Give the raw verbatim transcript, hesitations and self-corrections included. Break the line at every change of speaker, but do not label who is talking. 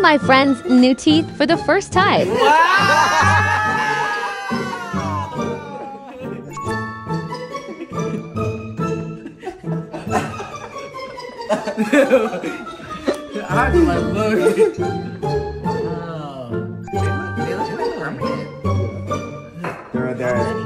seeing my friend's new teeth for the first time.
How do I look? Oh. They look, they look permanent.
They're, they're